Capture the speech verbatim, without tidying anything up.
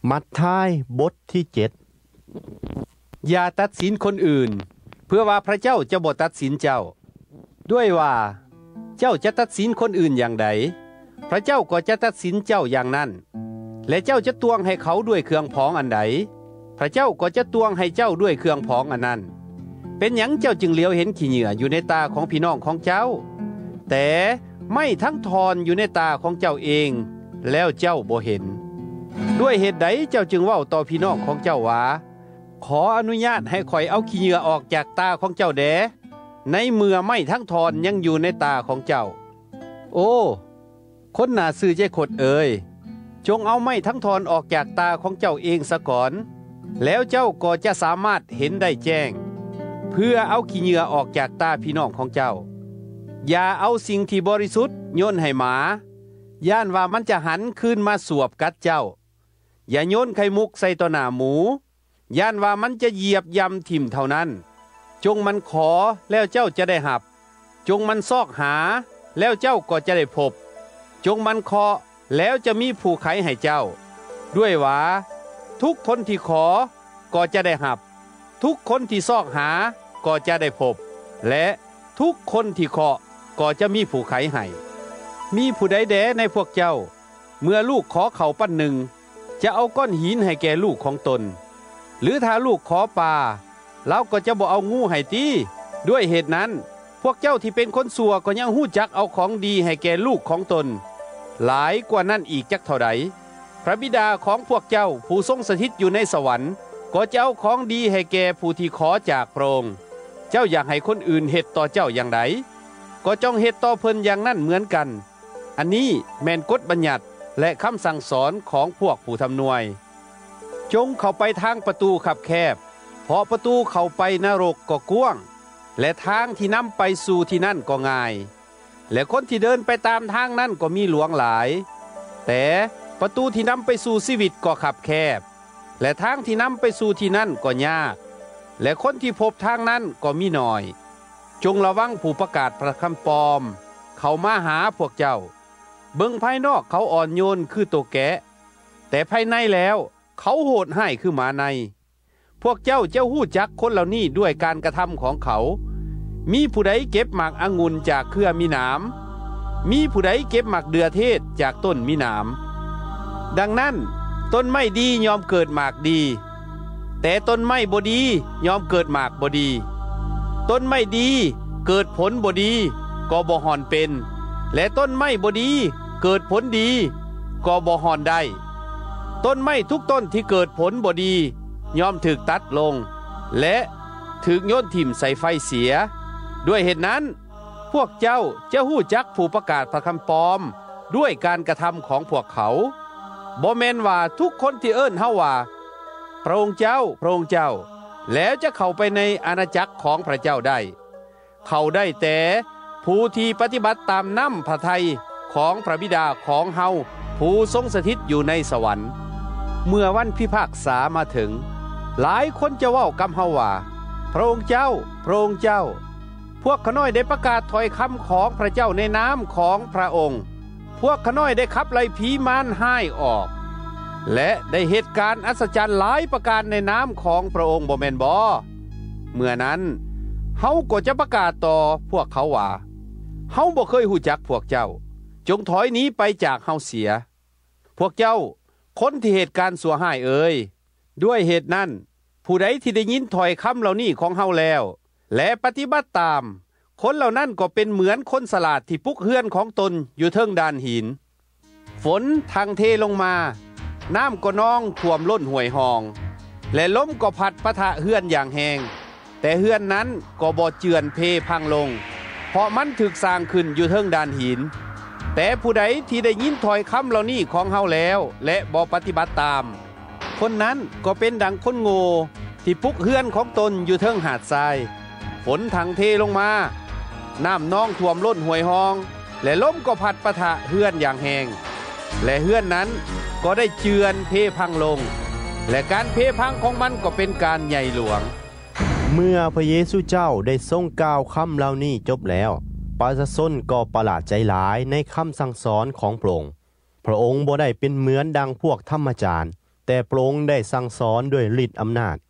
มัทธิวบทที่เจ็ดอย่าตัดสินคนอื่นเพื่อว่าพระเจ้าจะบ่ตัดสินเจ้าด้วยว่าเจ้าจะตัดสินคนอื่นอย่างใดพระเจ้าก็จะตัดสินเจ้าอย่างนั้นและเจ้าจะตวงให้เขาด้วยเครื่องผองอันใดพระเจ้าก็จะตวงให้เจ้าด้วยเครื่องผองอันนั้นเป็นหยังเจ้าจึงเหลียวเห็นขี้เหงื่ออยู่ในตาของพี่น้องของเจ้าแต่ไม่ทั้งทอนอยู่ในตาของเจ้าเองแล้วเจ้าบ่เห็นด้วยเหตุใดเจ้าจึงเว้าต่อพี่น้องของเจ้าว่าขออนุญาตให้ข่อยเอาขี้เหงื่อออกจากตาของเจ้าแดในเมื่อไม่ทั้งทอนยังอยู่ในตาของเจ้าโอ้คนหน้าซื่อใจขดเอ่ยจงเอาไม้ทั้งทอนออกจากตาของเจ้าเองซะก่อนแล้วเจ้าก็จะสามารถเห็นได้แจ้งเพื่อเอาขี้เหงื่อออกจากตาพี่น้องของเจ้าอย่าเอาสิ่งที่บริสุทธิ์โยนให้หมาย่านว่ามันจะหันคืนมาสวบกัดเจ้าอย่าโยนไข่มุกใส่ต่อหน้าหมูย่านว่ามันจะเหยียบยำถิ่มเท่านั้นจงมันขอแล้วเจ้าจะได้หับจงมันซอกหาแล้วเจ้าก็จะได้พบจงมันเคาะแล้วจะมีผู้ไขให้เจ้าด้วยว่าทุกคนที่ขอก็จะได้หับทุกคนที่ซอกหาก็จะได้พบและทุกคนที่เคาะก็จะมีผู้ไขให้มีผู้ใดแดในพวกเจ้าเมื่อลูกขอเข่าปั้นหนึ่งจะเอาก้อนหินให้แก่ลูกของตนหรือถ้าลูกขอปลาเราก็จะบ่เอางูให้ตีด้วยเหตุนั้นพวกเจ้าที่เป็นคนชั่วก็ยังหู้จักเอาของดีให้แก่ลูกของตนหลายกว่านั้นอีกจักเท่าใดพระบิดาของพวกเจ้าผู้ทรงสถิตอยู่ในสวรรค์ก็จะเอาของดีให้แก่ผู้ที่ขอจากพระองค์เจ้าอยากให้คนอื่นเฮ็ดต่อเจ้าอย่างไรก็จงเฮ็ดต่อเพิ่นอย่างนั้นเหมือนกันอันนี้แม่นกฎบัญญัติและคำสั่งสอนของพวกผู้ทำนวยจงเข้าไปทางประตูคับแคบเพราะประตูเข้าไปนรกก็กว้างและทางที่นำไปสู่ที่นั่นก็ง่ายและคนที่เดินไปตามทางนั้นก็มีหลวงหลายแต่ประตูที่นำไปสู่ชีวิตก็คับแคบและทางที่นำไปสู่ที่นั่นก็ยากและคนที่พบทางนั้นก็มีน้อยจงระวังผู้ประกาศพระคำปลอมเขามาหาพวกเจ้าเบิ่งภายนอกเขาอ่อนโยนคือตัวแกะแต่ภายในแล้วเขาโหดร้ายคือหมาในพวกเจ้าเจ้าหู้จักคนเหล่านี้ด้วยการกระทำของเขามีผู้ใดเก็บหมากองุ่นจากเครือมีหนามมีผู้ใดเก็บหมากเดือเทศจากต้นมีหนามดังนั้นต้นไม้ดียอมเกิดหมากดีแต่ต้นไม้บ่ดียอมเกิดหมากบ่ดีต้นไม้ดีเกิดผลบ่ดีก็บ่ห่อนเป็นและต้นไม้บ่ดีเกิดผลดีก็บ่ห่อนได้ต้นไม้ทุกต้นที่เกิดผลบ่ดียอมถูกตัดลงและถูกโยนถิ่มใส่ไฟเสียด้วยเหตุนั้นพวกเจ้าจะหู้จักผู้ประกาศพระคำปลอมด้วยการกระทำของพวกเขาบ่แม่นว่าทุกคนที่เอิ้นเฮาว่าพระองค์เจ้าพระองค์เจ้าแล้วจะเข้าไปในอาณาจักรของพระเจ้าได้เข้าได้แต่ผู้ที่ปฏิบัติตามน้ำพระทัยของพระบิดาของเฮาผู้ทรงสถิตอยู่ในสวรรค์เมื่อวันพิพากษามาถึงหลายคนจะเว้ากับเฮาว่าพระองค์เจ้าพระองค์เจ้าพวกขน้อยได้ประกาศถ้อยคำของพระเจ้าในนามของพระองค์พวกขน้อยได้ขับไล่ผีมารให้ออกและได้เหตุการณ์อัศจรรย์หลายประการในนามของพระองค์บ่แม่นบ่เมื่อนั้นเฮาก็จะประกาศต่อพวกเขาว่าเฮาบ่เคยหูจักพวกเจ้าจงถอยหนีไปจากเฮาเสียพวกเจ้าคนที่เหตุการณ์สัวหายเอ่ยด้วยเหตุนั้นผู้ใดที่ได้ยินถ้อยคำเหล่านี้ของเฮาแล้วและปฏิบัติตามคนเหล่านั้นก็เป็นเหมือนคนสลาดที่ปุกเฮือนของตนอยู่เทิงดานหินฝนทางเทลงมาน้ำก็นองท่วมล้นห้วยหองและลมก็พัดปะทะเฮือนอย่างแหงแต่เฮือนนั้นก็บ่เจือนเพพังลงเพราะมันถูกสร้างขึ้นอยู่เทิงดานหินแต่ผู้ใดที่ได้ยินถ้อยคำเหล่านี้ของเฮาแล้วและบ่ปฏิบัติตามคนนั้นก็เป็นดังคนโง่ที่ปุกเฮือนของตนอยู่เทิงหาดทรายฝนทางเทลงมาน้ำนองท่วมล้นห้วยหองและลมก็พัดปะทะเฮือนอย่างแหงและเฮือนนั้นก็ได้เจือนเพพังลงและการเพพังของมันก็เป็นการใหญ่หลวงเมื่อพระเยซูเจ้าได้ทรงกล่าวคำเหล่านี้จบแล้วประชาชนก็ประหลาดใจหลายในคำสั่งสอนของพระองค์พระองค์บ่ได้เป็นเหมือนดังพวกธรรมจารย์แต่พระองค์ได้สั่งสอนด้วยฤทธิ์อำนาจ